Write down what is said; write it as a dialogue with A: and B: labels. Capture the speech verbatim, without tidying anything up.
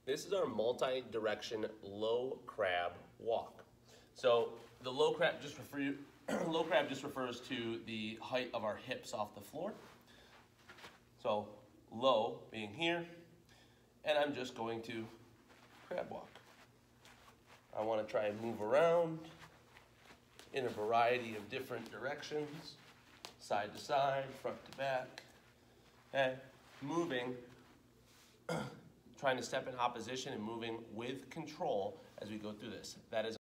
A: This is our multi-direction low crab walk. So the low crab just refer, low crab just refers to the height of our hips off the floor. So low being here, and I'm just going to crab walk. I want to try and move around in a variety of different directions, side to side, front to back, and moving, trying to step in opposition and moving with control as we go through this. That is